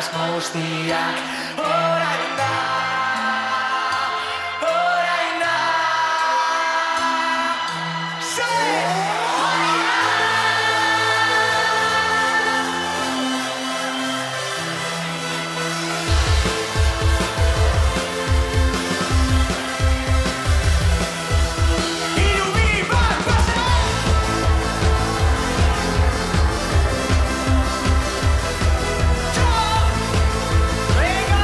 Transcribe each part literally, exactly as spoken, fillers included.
asmo guztiak orain da, orain da. Venga!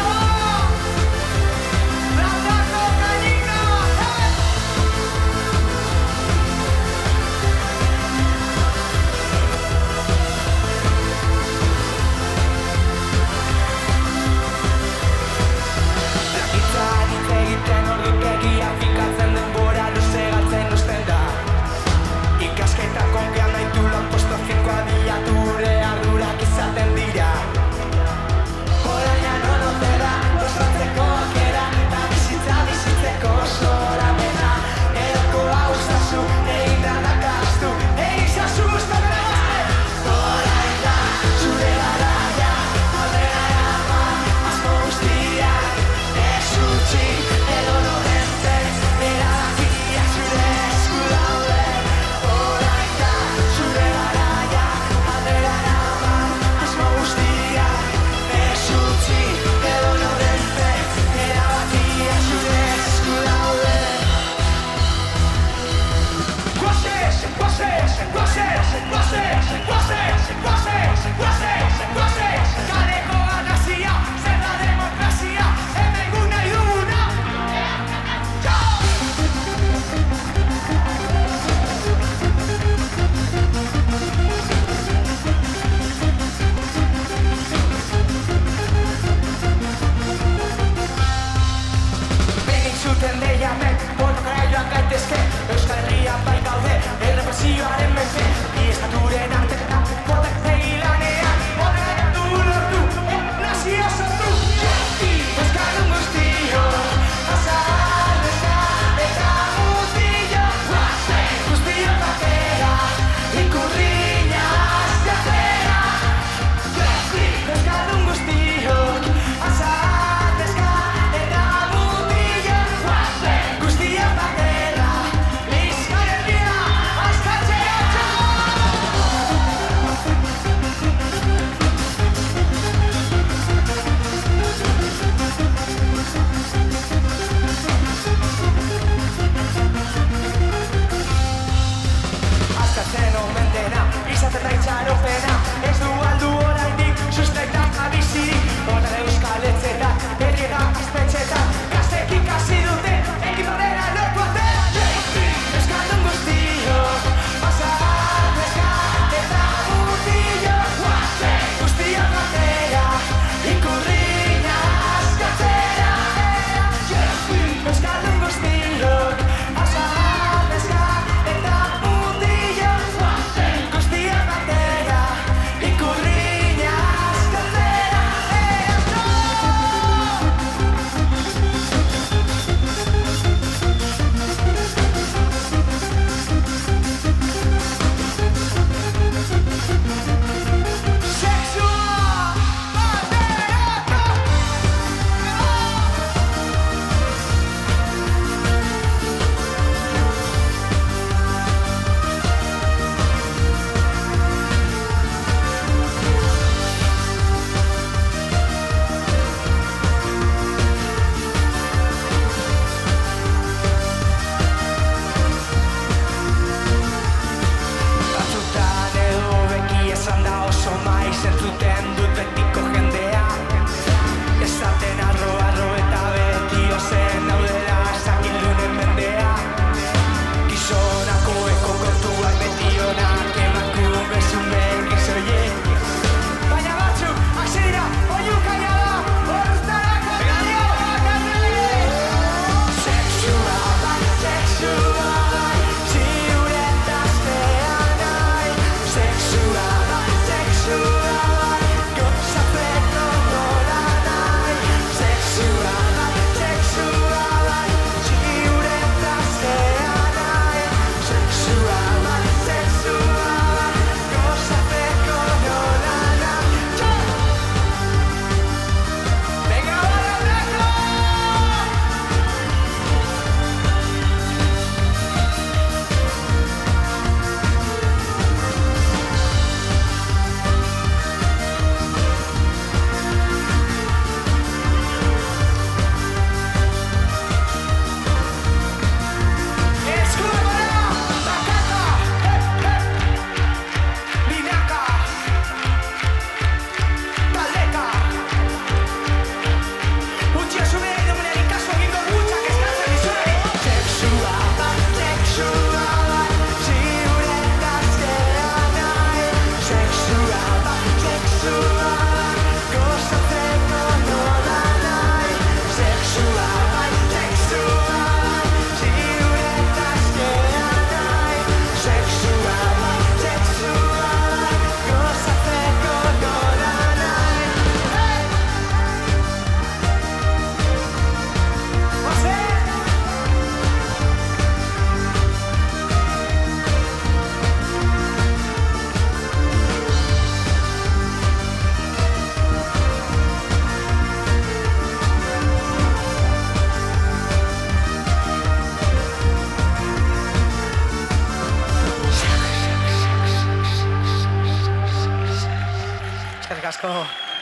asko.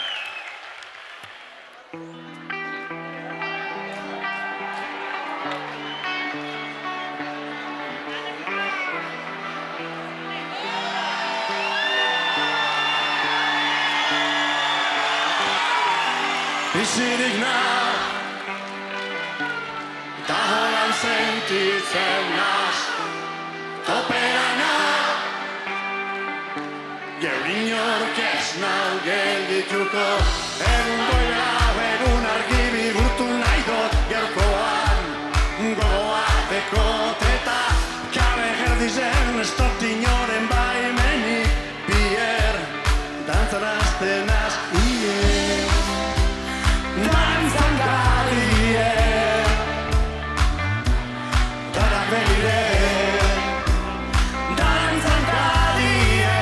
Bizirik nahi, da holan sentitzen naz, topera nahi, geur inork ez nau geldituko, egun goira egun argi bihurtu nahi dut, gerkoan gogoa dekoteta, kabe gerdizen ez dut inoren baimenik, bier dantzarazten naz, ie. Dantzan galie, dara begire, dantzan galie.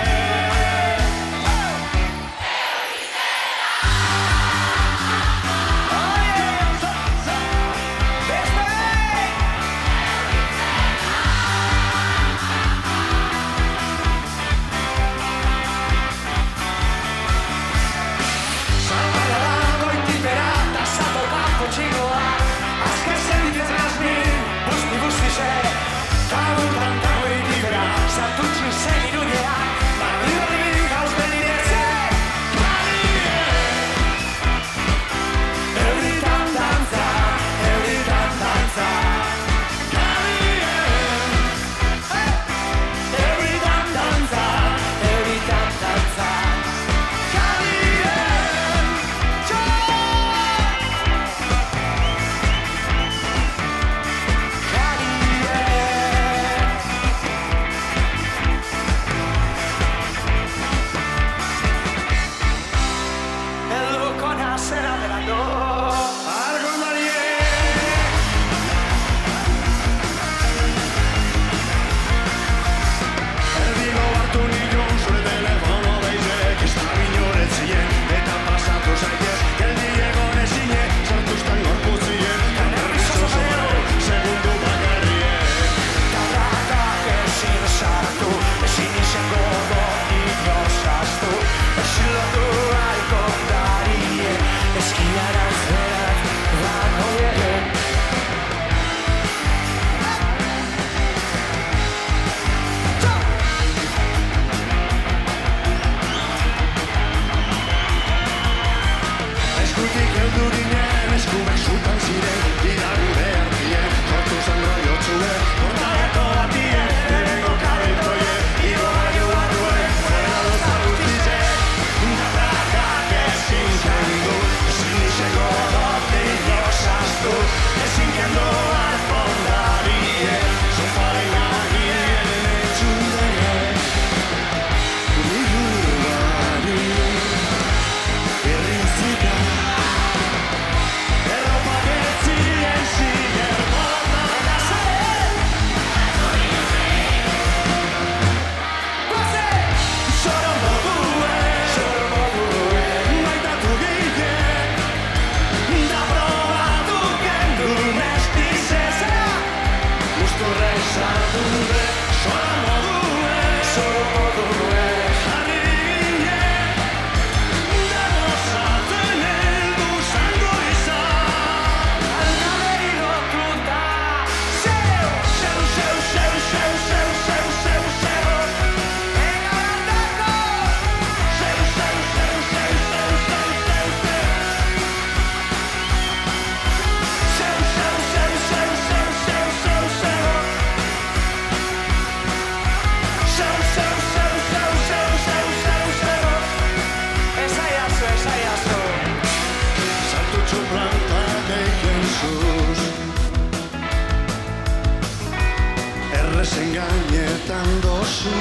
Engañetan dozu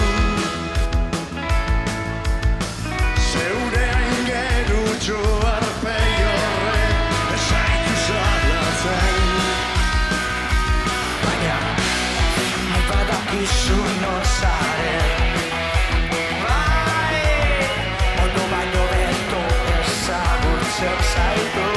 zeure aingerutxo arpei horrek esaitu zalatzen baina badakizu nozaren bai ondo baino beto ezagutzen zaitu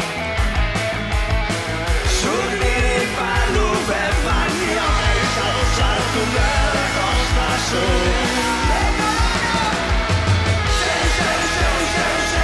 zuk niri balu bebaina sartu gara kostazu Zeu, zeu, zeu, zeu, zeu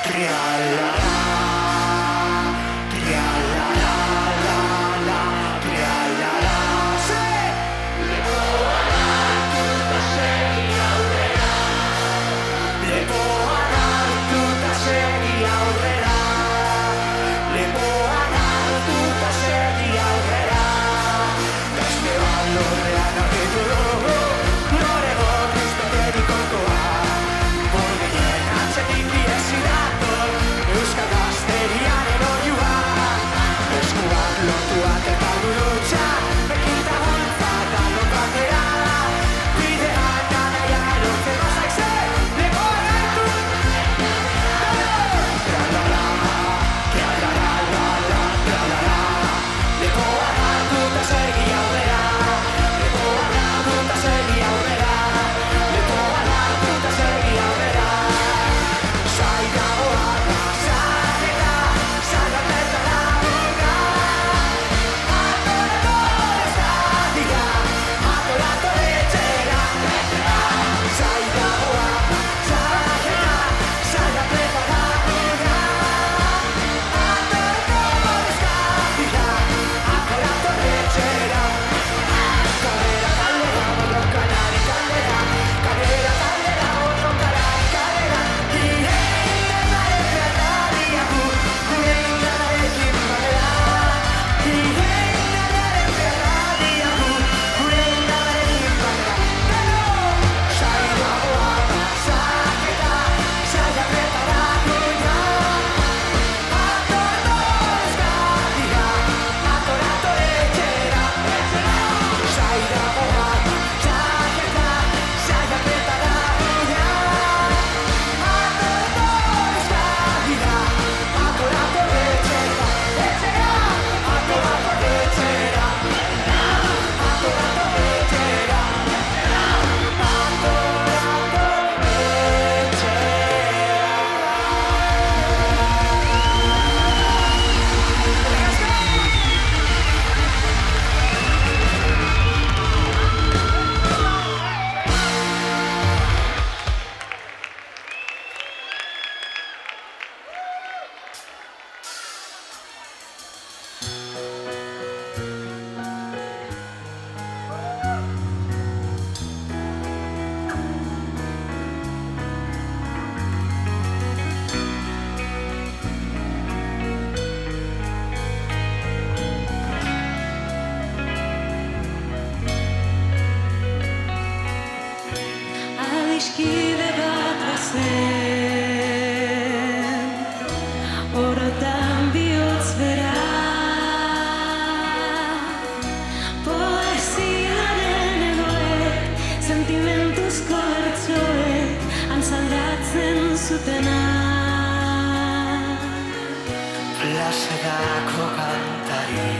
Plasedako kantari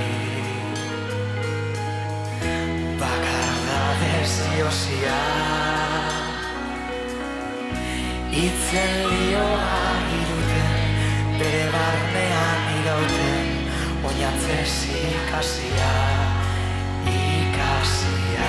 bakardadez josia itzen lioa iruten bere barnean irauten oinatzez ikasia ikasia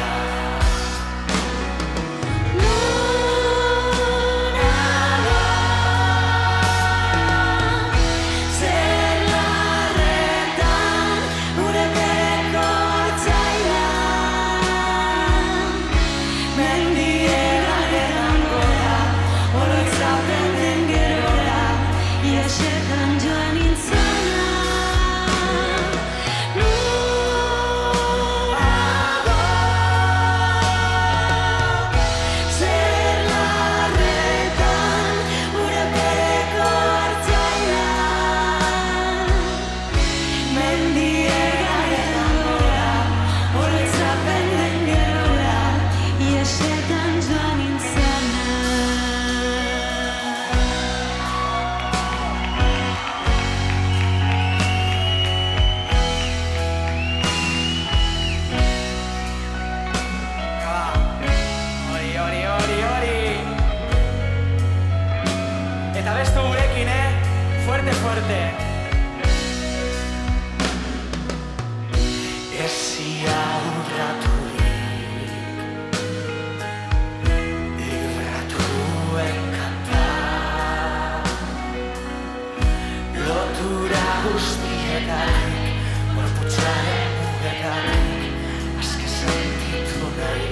guztietatik, gorputzaren mugetatik, aske sentitu nahi.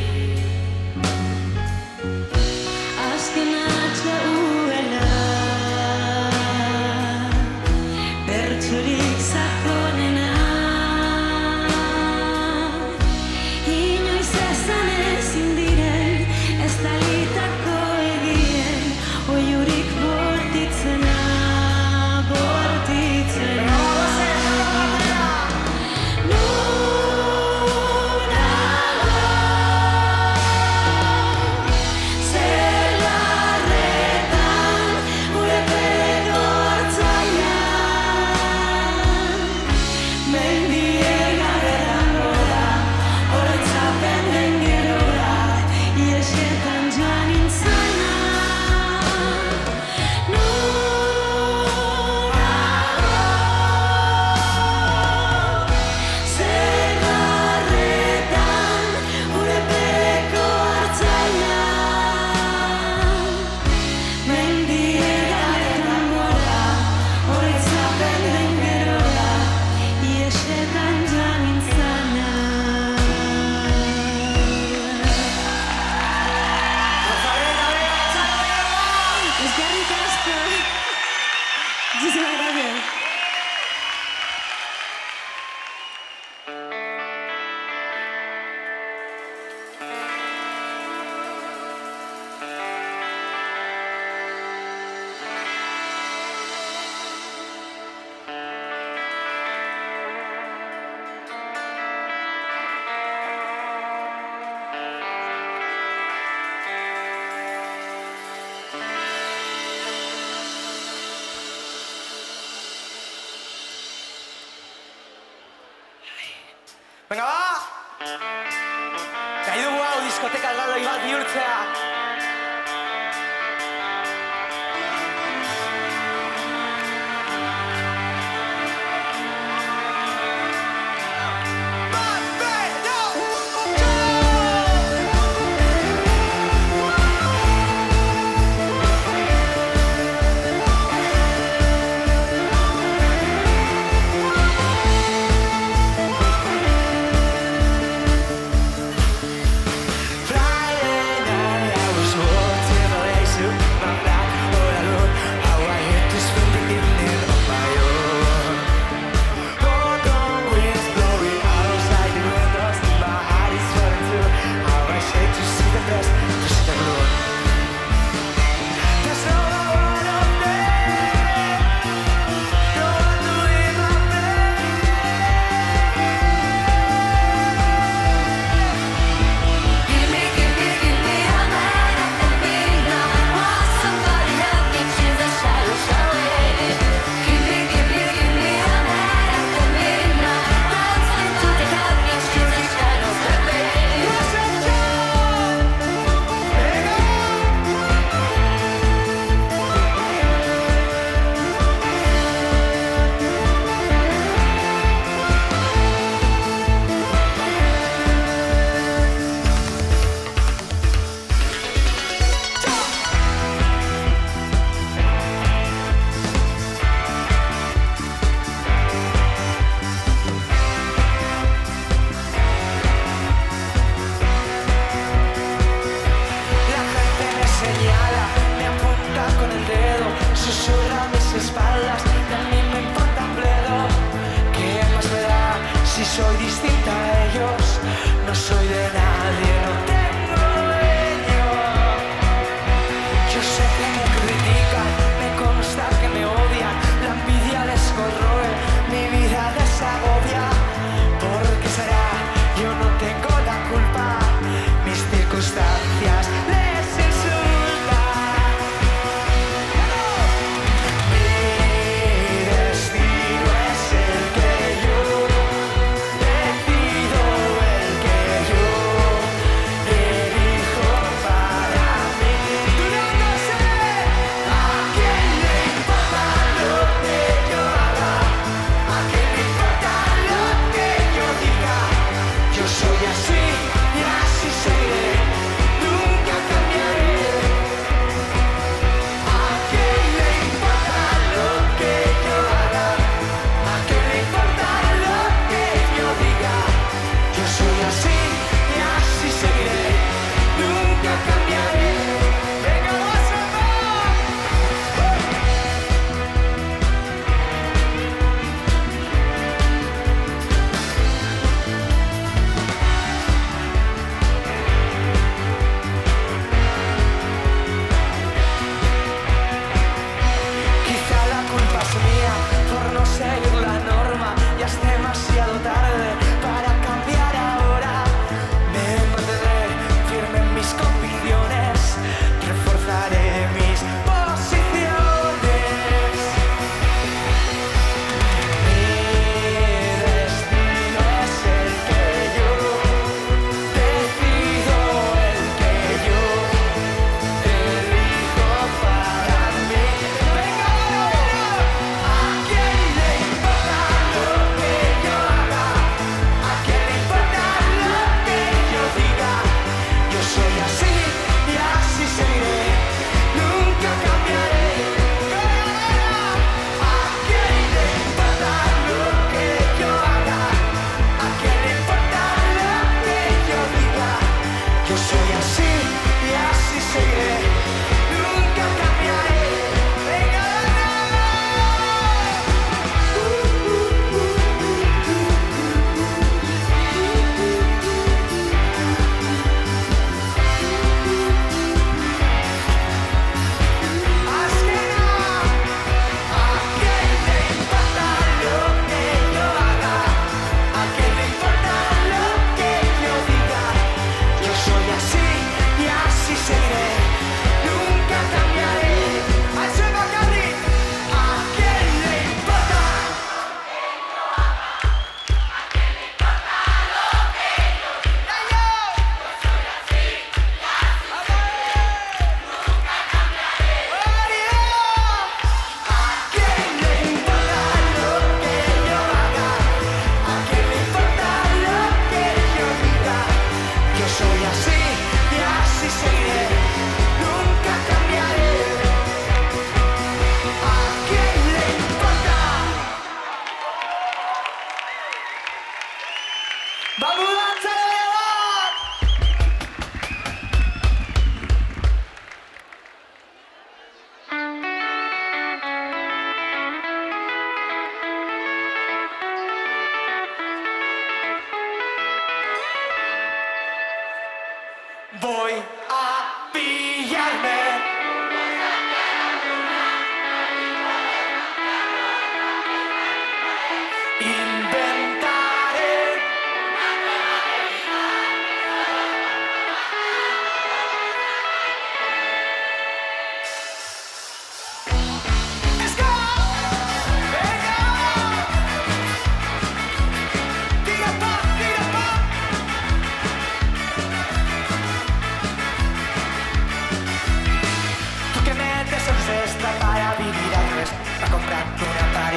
Azken atxauela, bertsorik sakonena, inoiz esan ezin diren, ez dalitako egien, oiurik bortitzena, bortitzena. Muchísimas gracias. Venga, ba! Nahi dugu hau diskoteka erraldoi bat bihurtzea. Soy distinta a ellos, no soy de nadie, no tengo dueño. Yo sé que me critican, me consta que me odian, la envidia les corroe, mi vida les agobia. ¿Por qué será? Yo no tengo la culpa, mis circunstancias les insultan. Mi destino es el que yo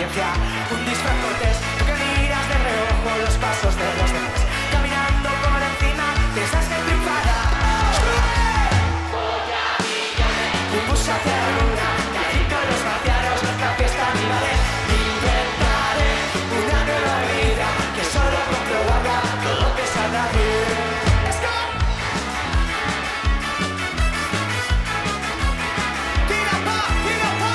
apariencia, un disfraz cortés, tú que miras de reojo los pasos de los demás, caminando por encima, piensas que triunfará. Un bus hacia la luna, y allí con los marcianos, la fiesta animaré, inventaré una nueva vida, que solo comprobará todo que saldrá bien. Let's go! Tira pa, tira pa.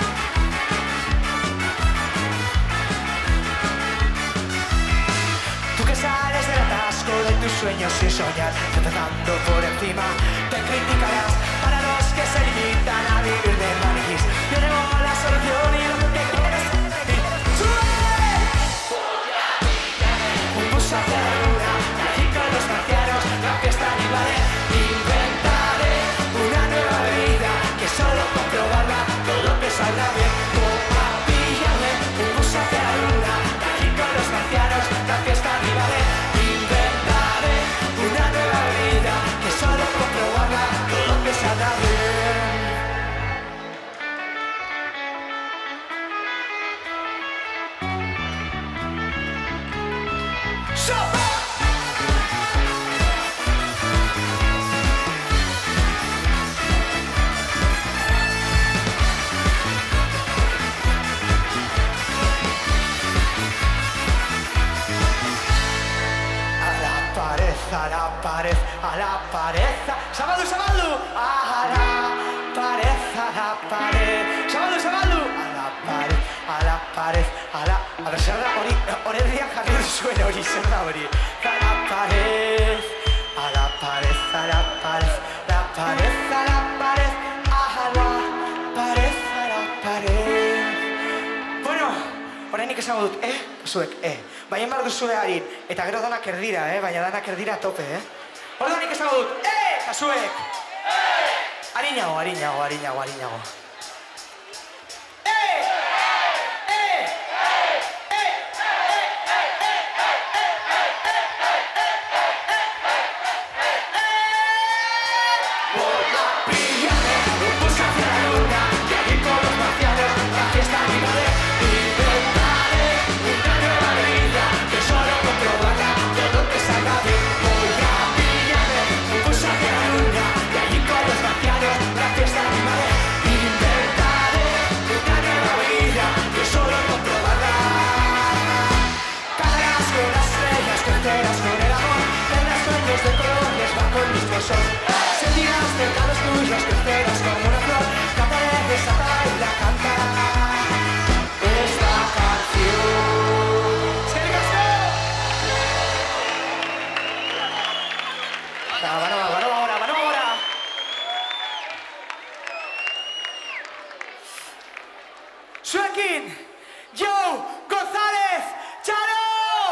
Tú que sales del atasco de tus sueños sin soñar, empezando por encima, te criticarás para los que se limitan a vivir de maniquís. Yo tengo la solución y lo que quieres es vivir. ¡Sube! Un bus hacia la luna, y allí con los marcianos, la fiesta animaré, inventaré una nueva vida, que solo comprobarla, todo que saldrá bien. Toma, píllame, un bus hacia la luna, y allí con los marcianos, la fiesta animaré, inventaré una nueva vida, que solo comprobarla, todo que saldrá bien. ¡Sopa! A la pared, a la pared, Sabaldu, Sabaldu, a la pared, a la pared, Sabaldu, Sabaldu, a la pared, a la pared, a la, a ver, será hori, horerdia jarri zuen hori, zer da hori, a la pared, a la pared, a la pared, la pared, a la pared, a la pared, a la pared. Bueno, oraindik esango dut, eh, zuek, eh. Baina behar duzue harin, eta gero danak erdira, eh? Baina danak erdira tope, eh? Orduanik esango dut, eh! Eta zuek! Eh! Harinago, harinago, harinago, harinago. Eh! Eh! Voy a pillarme un bus hacia la luna, y allí con los marcianos la fiesta animaré, inventaré una nueva vida, que solo comprobará todo que salga bien. Voy a pillarme un bus hacia la luna, y allí con los marcianos la fiesta animaré, inventaré una nueva vida, que solo comprobará. Caerás con las estrellas, crecerás con el amor, tendrás sueños de colores bajo el mismo sol. Sentirás cerca los tuyos, crecerás como una flor, trataré de desatar y la cantar esta canción. ¡Eskerrik asko! Va, va, va, va, ahora, va, ahora. Zuekin, Joe González, Charo!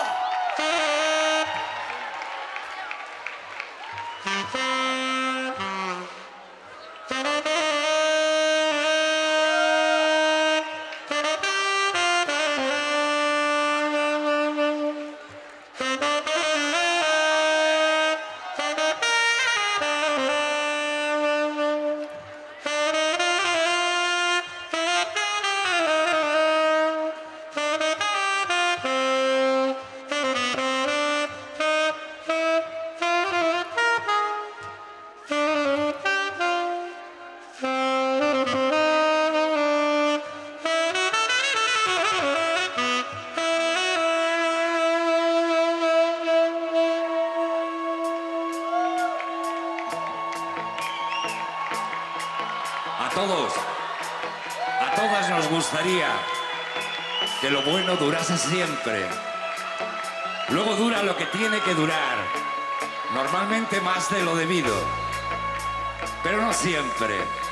A todos, a todas nos gustaría que lo bueno durase siempre. Luego dura lo que tiene que durar, normalmente más de lo debido, pero no siempre.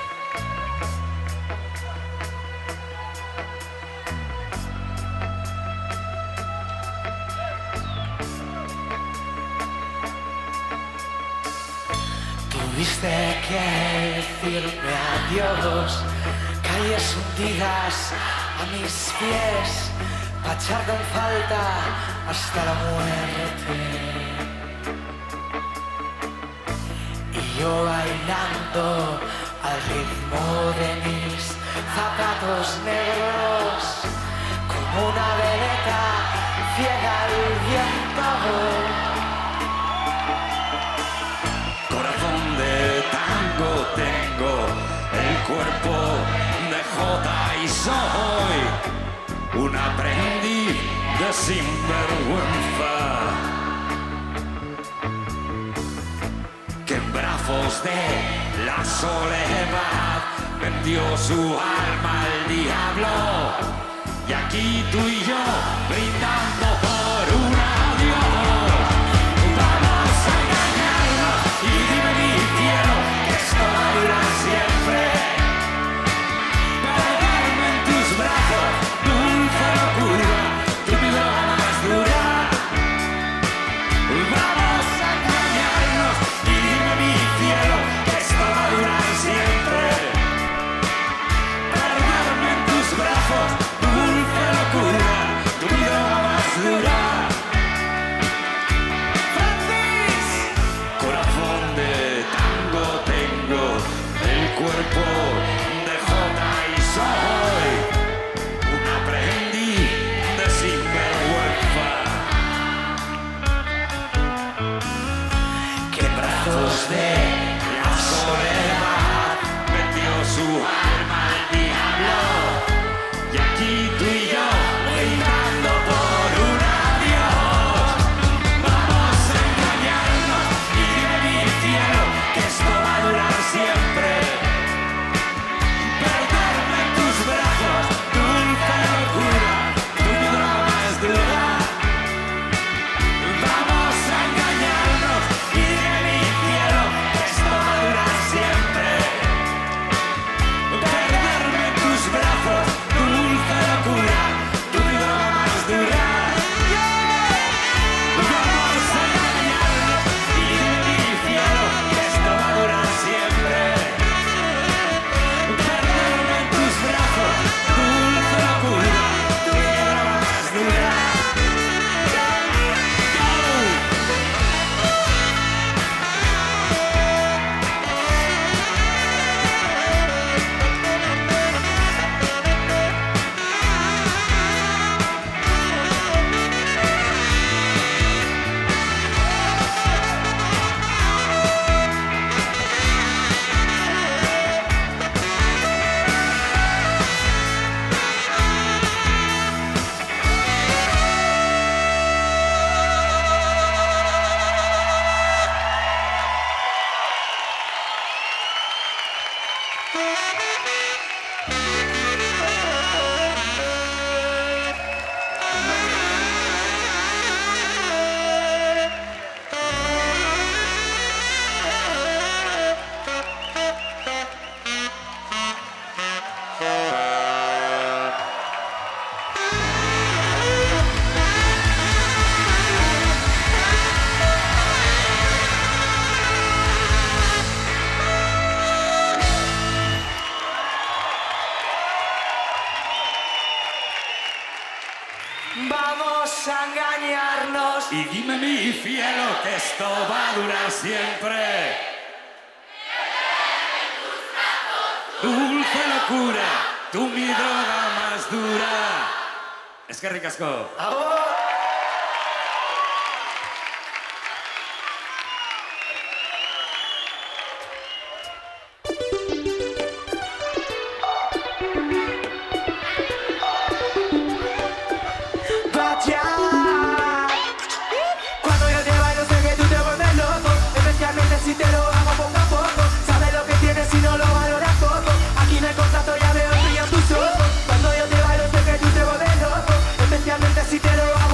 Tuviste que decirme adiós, calles hundidas a mis pies, pa' echarte en falta hasta la muerte. Y yo bailando al ritmo de mis zapatos negros, con una veleta ciega al viento. Corazón de tango tengo, el cuerpo de jota y soy un aprendiz de sinvergüenza que en brazos de la soledad vendió su alma al diablo. Y aquí tú y yo brindando por un adiós. Vamos a engañarnos y dime mi cielo que esto va a durar siempre. Perderme en tus brazos, dulce locura, tu mi droga más dura. Vamos a engañarnos y dime mi cielo que esto va a durar siempre. Perderme en tus brazos, dulce locura, tu mi droga más dura. Francis, corazón de tango tengo, el cuerpo de jota y soy un aprendiz de sinvergüenza que en brazos de la soledad vendió su alma al diablo. Y aquí tú y yo brindando por un adiós. Vamos a engañarnos y dime mi cielo que esto va a durar siempre. Perderme en tus brazos, dulce locura, tu mi droga más dura. Vamos a engañarnos y dime mi cielo que esto va a durar siempre. Perderme en tus brazos, dulce locura, tu mi droga más dura. Vamos a engañarnos y dime mi cielo que esto va a durar siempre. Perderme en tus brazos, dulce locura, tu mi droga más dura. Vamos a engañarnos. Y dime mi cielo que esto va a durar siempre. Dulce locura, tu mi droga más dura. Es que ricasco. ¡Ahora! Vaya. Cuando yo te bailo sé que tú te vuelves loco, especialmente si te lo hago poco a poco. Sabes lo que tienes y no lo valoras poco. Aquí no hay contrato, ya veo el brillo en tus ojos. Cuando yo te bailo sé que tú te vuelves loco, especialmente si te lo hago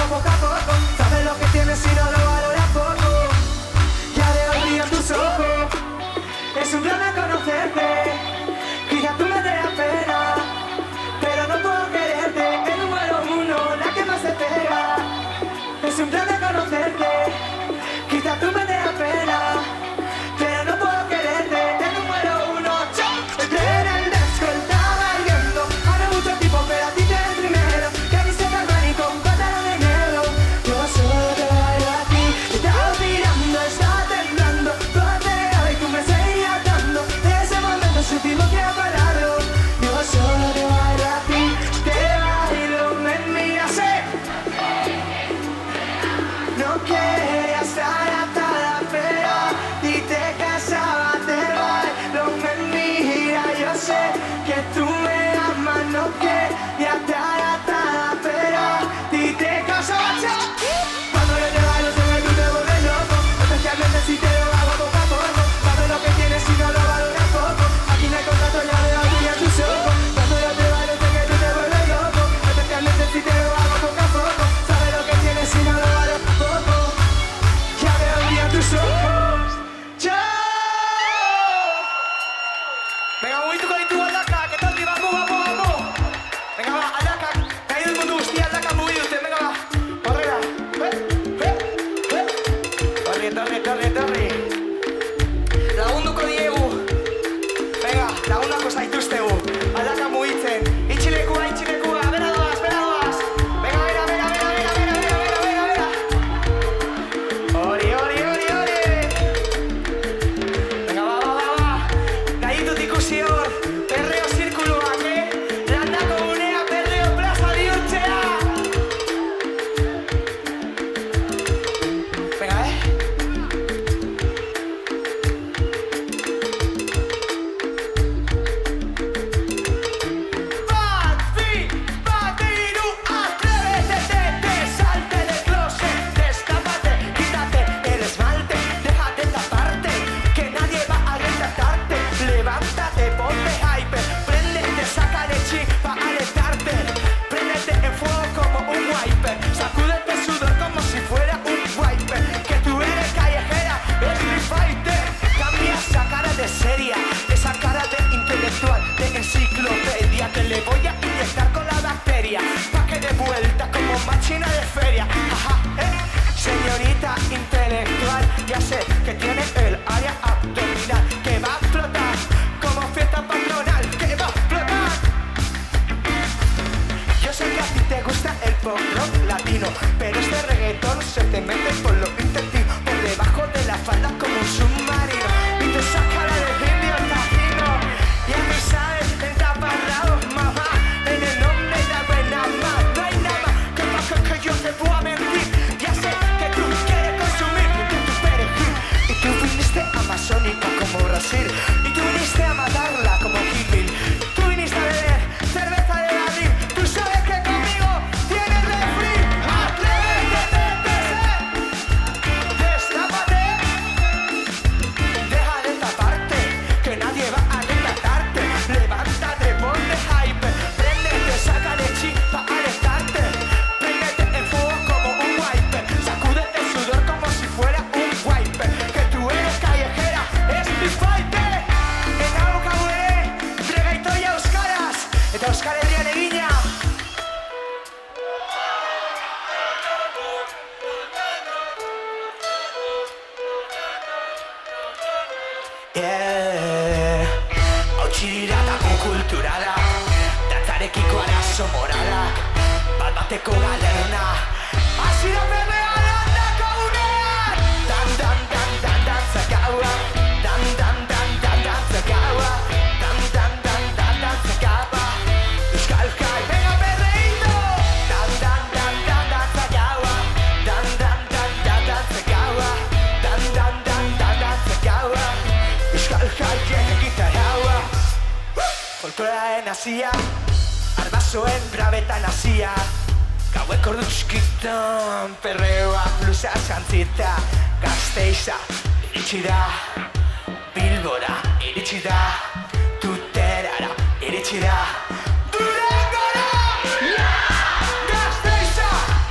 pop rock latino. Pero este reggaetón se te mete por lo intestino, por debajo de la falda como un submarino, y te saca la de indio tajino. Ya me sabes, en taparrados, mamá, en el nombre de la buena más. No hay nada más que más que, que yo te pueda mentir. Ya sé que tú quieres consumir que tu perejil, y tú viniste amazónica como Brasil, y tú viniste a matarla como Kill Bill. Tú viniste a beber cerveza de barril. Tú sabes que conmigo tienes refri. Atrévete, destápate, deja de taparte, que nadie va a retratarte. Levántate, ponte hype, préndete, sácale chispa al estarte. Préndete en fuego como un wipe, sacúdete el sudor como si fuera un wipe. Que tú eres callejera, es mi fighter. En auga huele, reggaeton y euskaraz, eta euskal herrian egina. Yeah. Hautsi dira dago kulturala, dantzarekiko arazo moralak, bat bateko galerna. Hasi da perrea landako unean. Dan, dan, dan, dan, dantza gaua. Dan, dan, dan, dan, dantza gaua. Dan, dan, dan, dan, dantza gaua. Euskal Jai, venga perreito. Dan, dan, dan, dan, dantza gaua. Dan, dan, dan, dan, dantza gaua. Dan, dan, dan, dan, dantza gaua. Euskal Jaiek gitarraua. Folklorearen hasia, arbasoen brabetan hasia. Gaueko ordu txikitan, perreoa, blusa, jantzita. Gasteiza, iritsi da. Bilbora, iritsi da. Tuterara, iritsi da. Durangora! Gasteiza!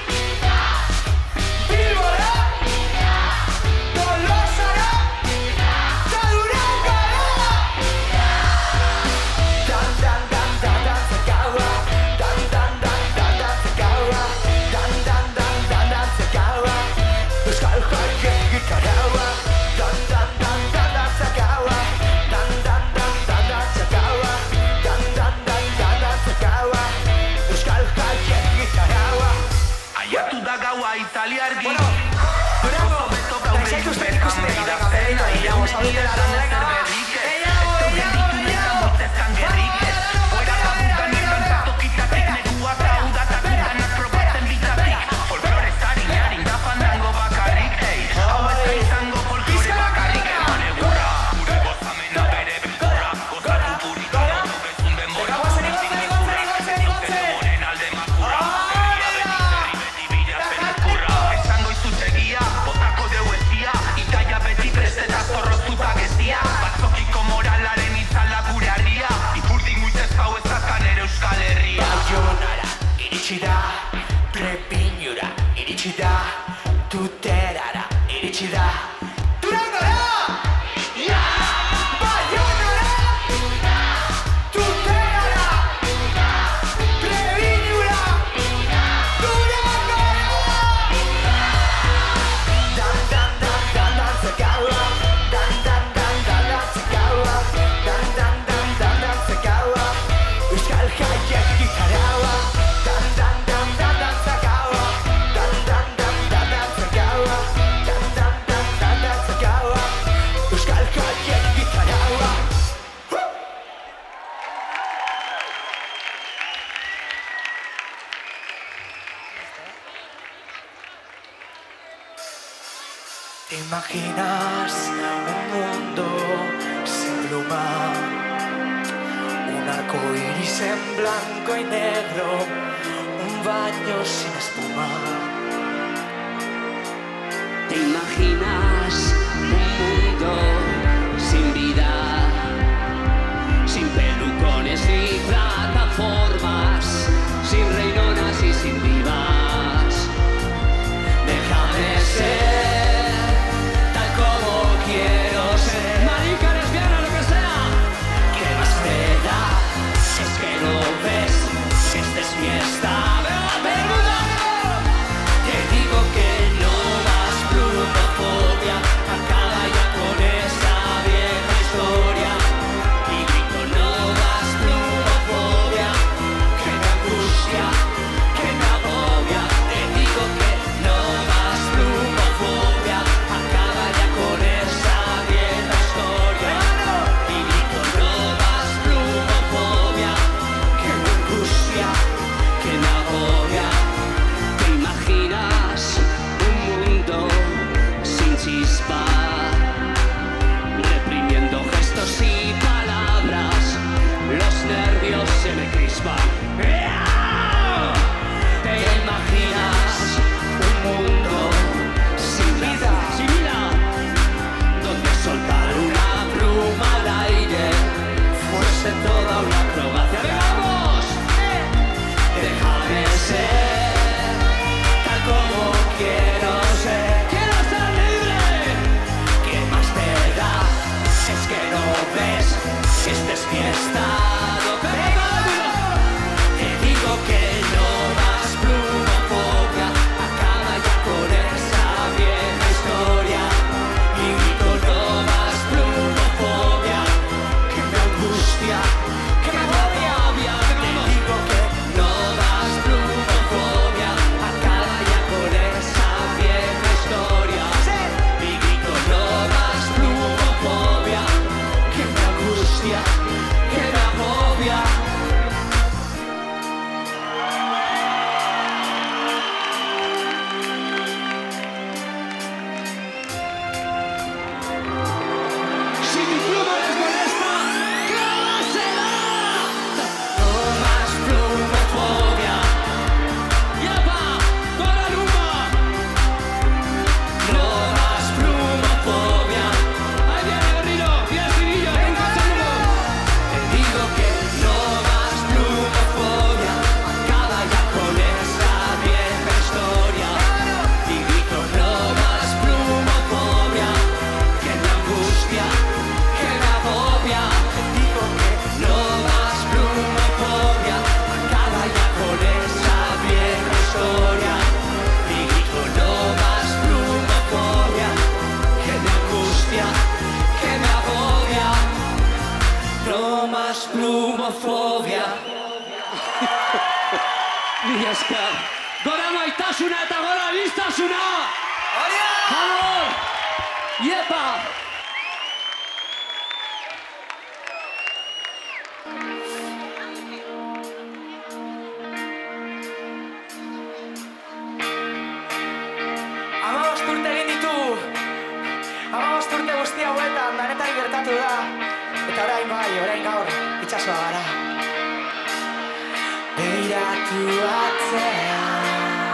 Bilbora! Tolosara! Ta Durangora! Dan, dan, dan, dan, dantza gaua. Dan, dan, dan, dan, dantza gaua. Dan, dan, dan, dan, dantza gaua. Euskal Jaiek gitarraua. Dan, dan, dan, dan, dantza gaua. Dan, dan, dan, dan, dantza gaua. Dan, dan, dan, dan, dantza gaua. Euskal Jaiek gitarraua. Aiatu da gaua italiargi. Bueno, Durango, gaixaitu ustean ikusten dira gaga berriro, iramos a dute la ronda, venga, va. Gehiago, gehiago, gehiago. Iritsi da, Trepiñura, iritsi da, Tuterara, iritsi da. Durangora! Baionara! Tuterara! Trepiñura! Durangora! Dan, dan, dan, dan, dantza gaua. Dan, dan, dan, dan, dantza gaua. Dan, dan, dan, dan, dantza gaua. Euskal Jaiek gitarraua. Dan, dan, dan, dan, dantza gaua. Dan, dan, dan, dan, dantza gaua. Dan, dan, dan, dan, dantza gaua. Euskal Jaiek gitarraua. ¿Te imaginas un mundo sin pluma? Un arco iris en blanco y negro, un baño sin espuma. ¿Te imaginas un mundo sin vida, sin pelucones ni plataformas, sin reinonas y sin divas? Déjame ser tal como quiero ser, marica, lesbiana, lo que sea. ¿Qué más te da? Si es que no ves que este es mi estado. Te digo que no más plumofobia a cada esker. Gora maitasuna eta gora biztasuna! Favor! Iepa! Hamabost urte egin ditu, hamabost urte guzti hauetan danetari gertatu da, eta orain bai, orain gaur, itxasoa gara. Begiratu atzean,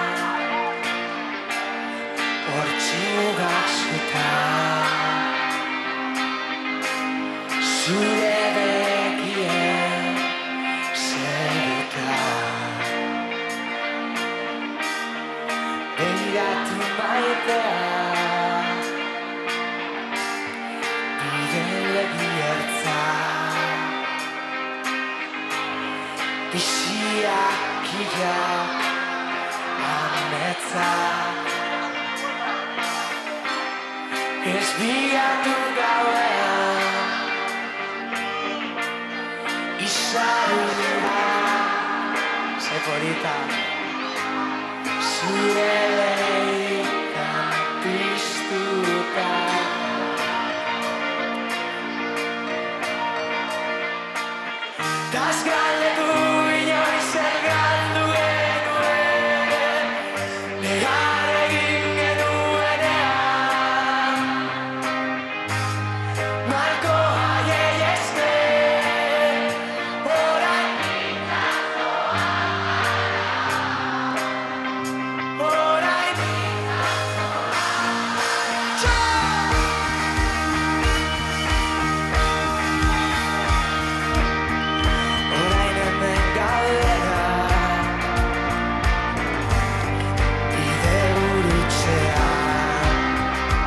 hortxugak zutan, zure begien zerutan. Begiratu maitea, bide biertza, pisiak ilak ametzak. Ez biatu gauean, izarura, ze polita, zure leikan piztuta. Tas galdetu inoiz zer galdu genuen, negar egin genuenean. Marko haiei esker, orain orain orain hemen gaudera, bide gurutzean,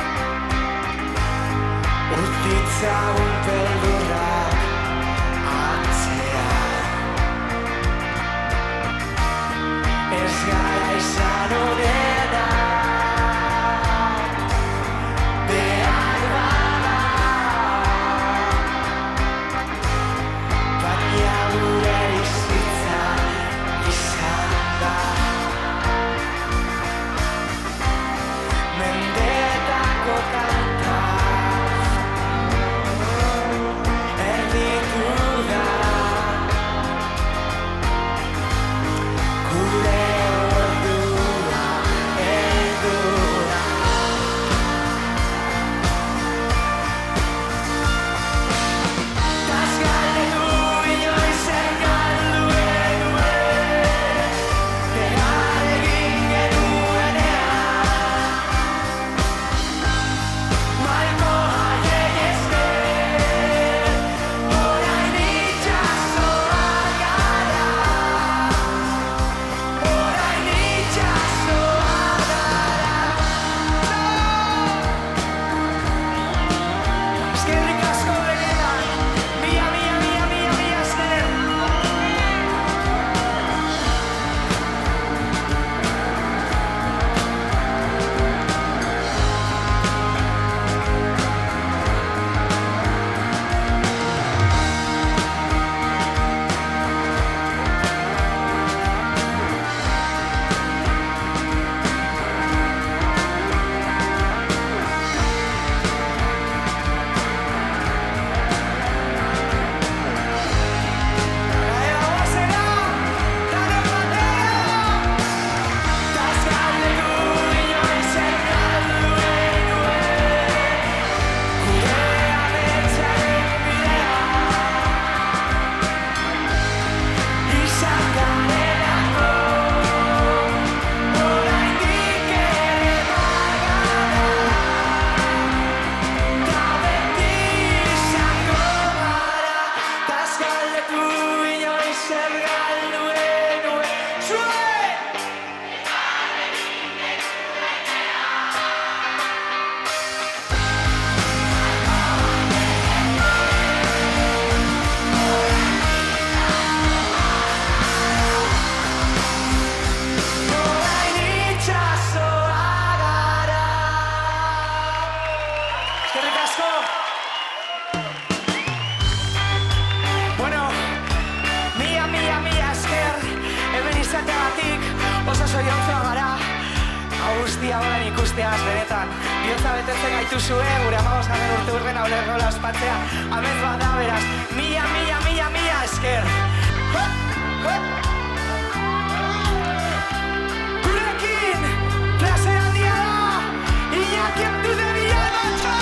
utitzagun beldurrak atzean. Ez gara izan onenak, behar bada, baina gure bizitza izan da. Mendetako kanta, erditu da, gure ordua guztia orain ikusteaz benetan. Bihotza betetzen gaituzue, gure amabosgarren urte urren hauler nola ospatzea. Amez bada beraz, mila, mila, mila, mila esker. Gurekin, plazer handia da, Iñaki Abdu de Villalbatxo!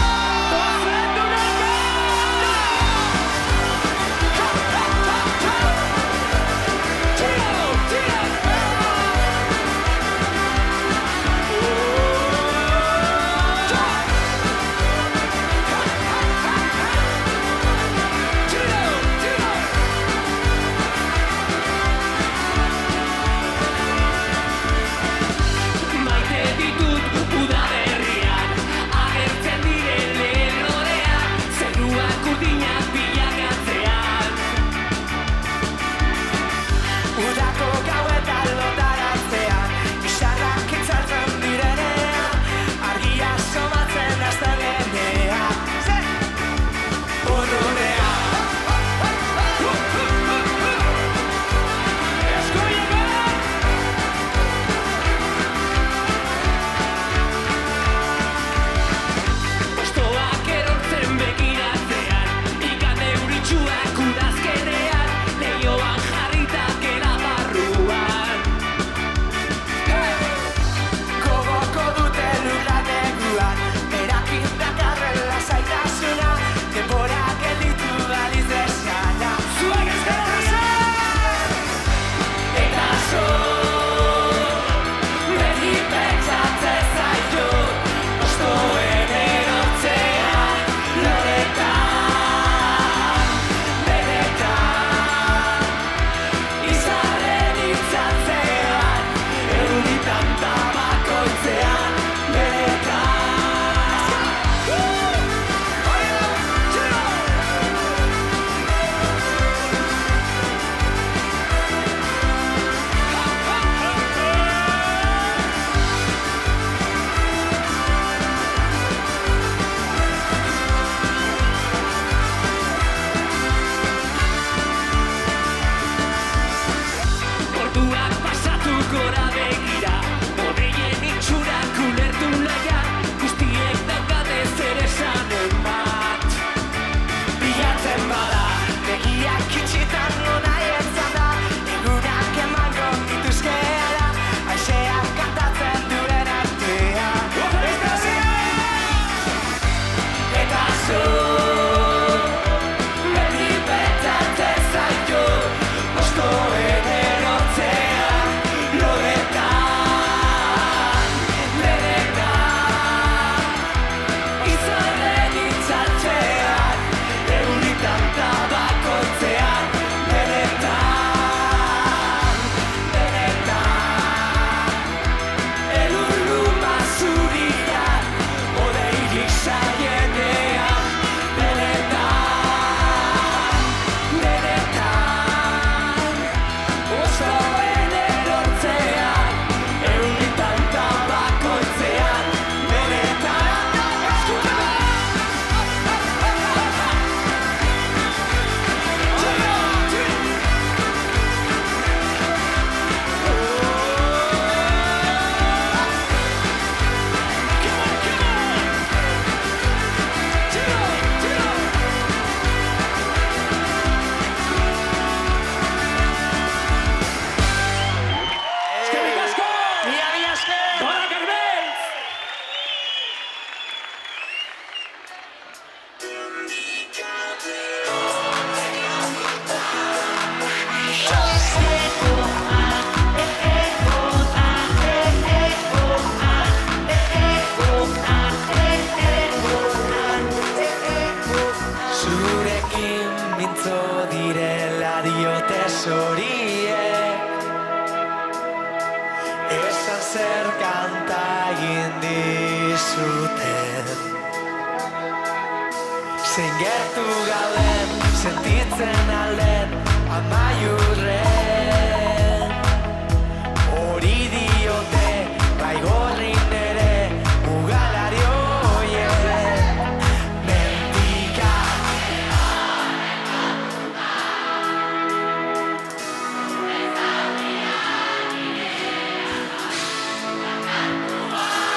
Wow.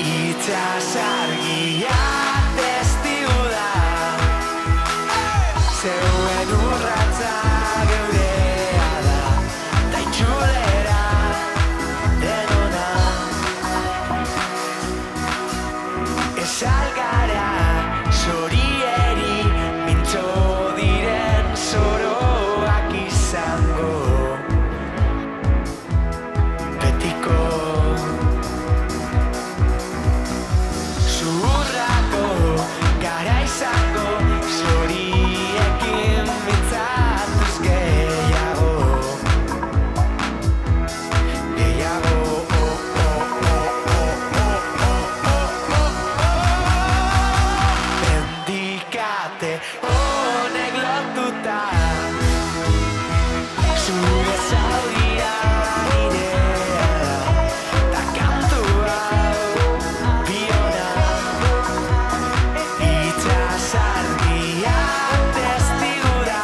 Itsasargia testigu da, zeuen urratza geurea da, ta itxulera denona. Ez algara zorieri mintzo diren zoroak izango, betiko zurrako gara izango, zoriekin mintzatuz gehiago, gehiago. Mendikate honek lotuta, zure zauria nirea da, ta kantu hau biona. Itsasargia testigu da,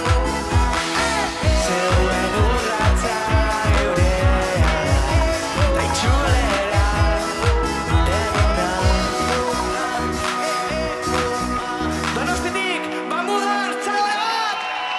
zeuen urratza geurea da, ta itxulera denona. Donostitik, Bamudar, txaloe bat!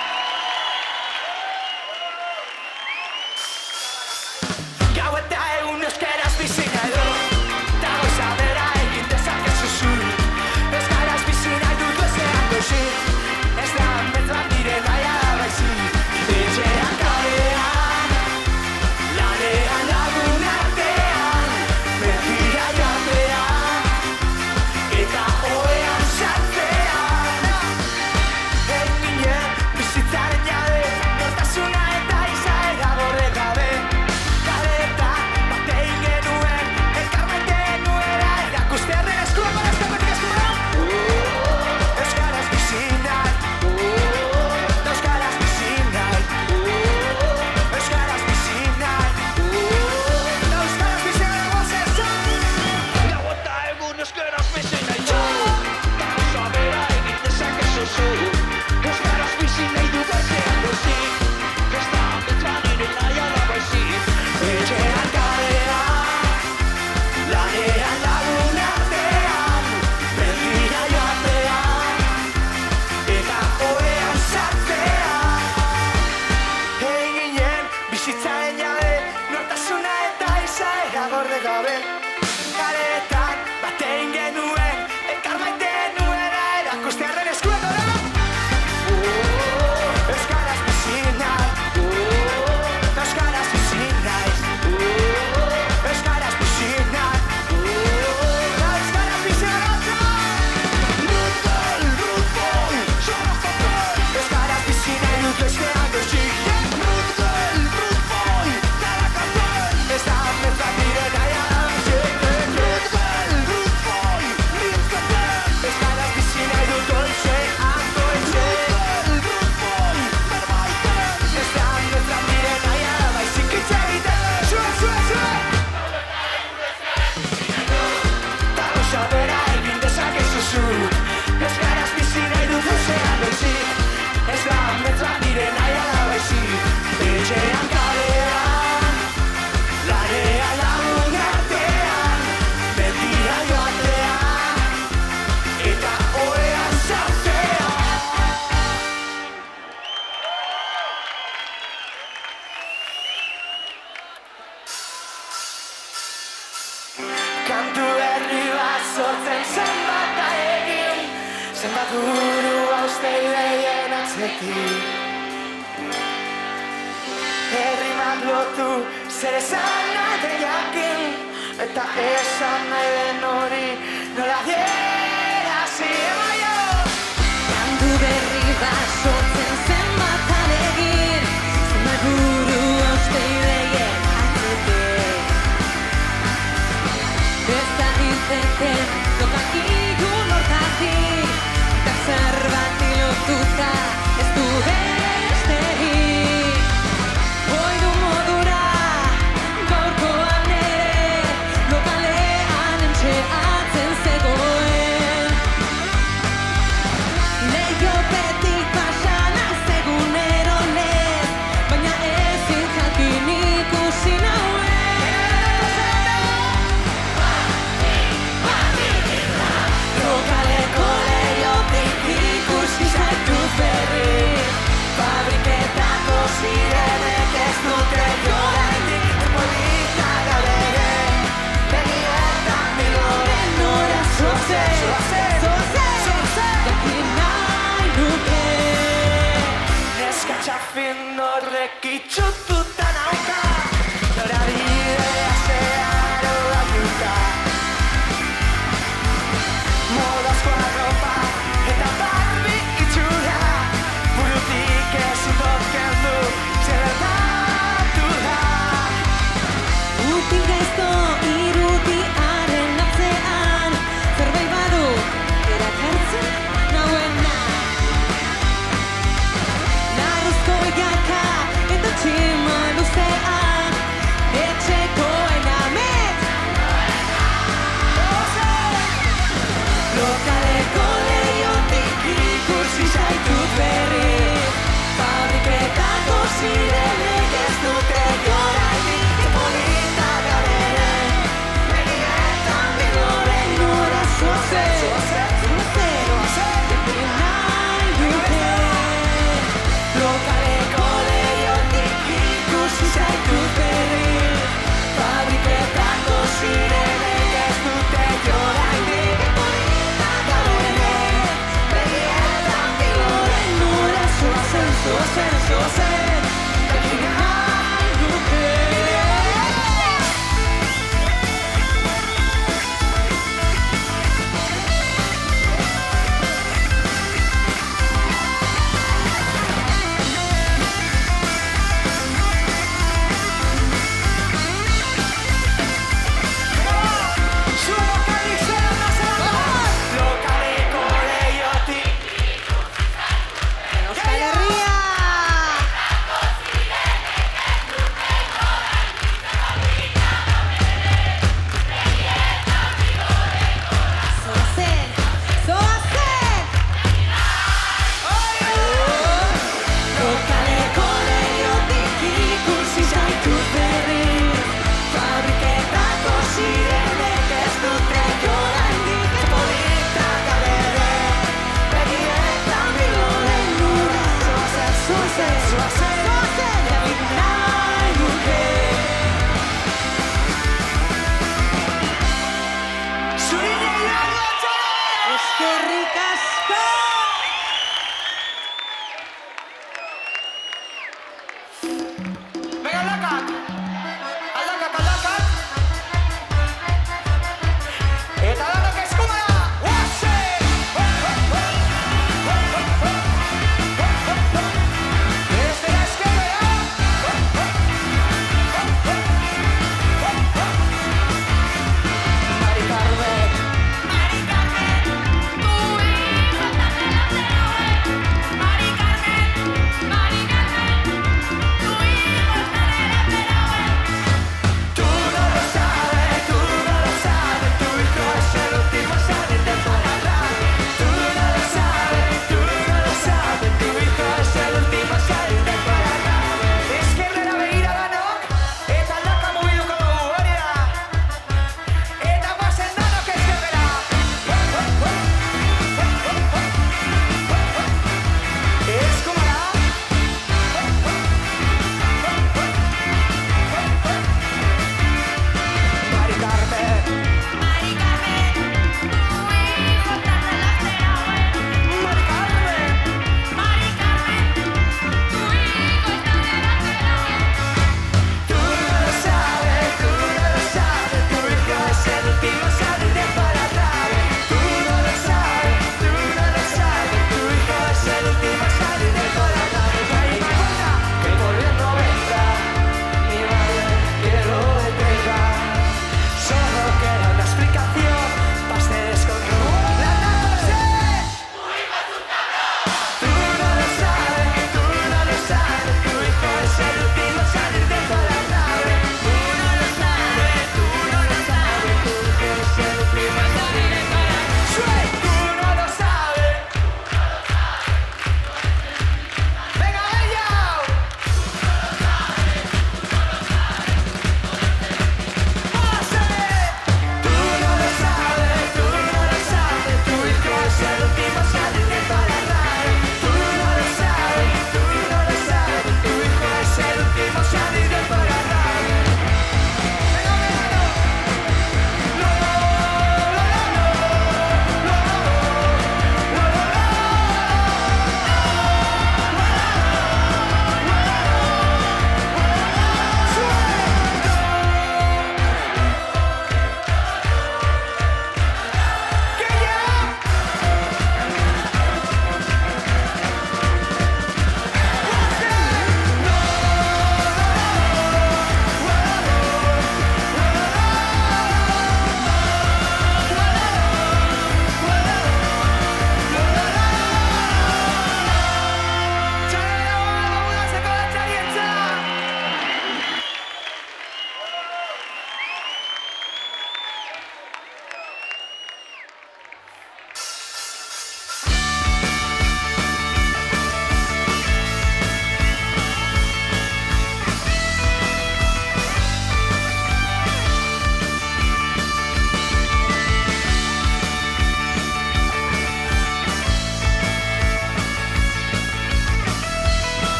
Gau eta egun euskaraz bizi nahi dut, ta goiza bera egin dezakezu zuri. Euskaraz bizi nahi dut bestean goizik, ez da metroak nire naia da baizik. Etxean kalean, lanean lagun artean, mentira joatean, eta ohean sartzean. Eginen bizitzaren jabe, nortasuna eta izaera gorde gabe. Kaletan bat egin genuen, elkar maite genuela, erakustearen eskua paraztepetik eskura. Euskaraz bizi nahi, euskaraz bizi nahi, euskaraz bizi nahi, euskaraz bizi nahi gozen zan. Gau eta egun euskaraz bizi nahi dut, ta gauza bera egin dezakezu zuri. Euskaraz bizi nahi dut bestean goizik, ez da metroak nire naia da baizik. Etxean kalean, lanean lagun artean, mentira joatean, eta ohean sartzean. Eginen bizitzaren jabe, nortasuna eta izaera gorde gabe. Kaletan bat egin genuen, elkar maite genuela, erakustearen eskuak gora. Euskaraz bizi nahi, euskaraz bizi nahi, euskaraz bizi nahi, euskaraz bizi nahi. Rutel, rutboi, zorrozatzen. Euskaraz bizi nahi dut bestean goizik. Rutel, rutboi, talakatzen. Ez da metroak nire naia da baizik. Rutel, rutboi, mintzatzen. Euskaraz bizi nahi dut goizean goizik. Rutel, rutboi, berbaiten. Ez da metroak nire naia da baizik. Hitz egiten, zue, zue, zue! Ta gauza bera egin dezakezu zuk. Euskaraz bizi nahi dut goizean goizik. Ez da metroak nire naia da baizik. Etxean kalean, lanean lagun artean, mentira joatean, eta ohean sartzean. Kantu berri bat sortzen zenbat da egin, zenbat buru hauste ideien atzetik. Herrimak lotu zer esan nahi den jakin, eta esan nahi den hori nola adierazi emaio. Kantu berri bat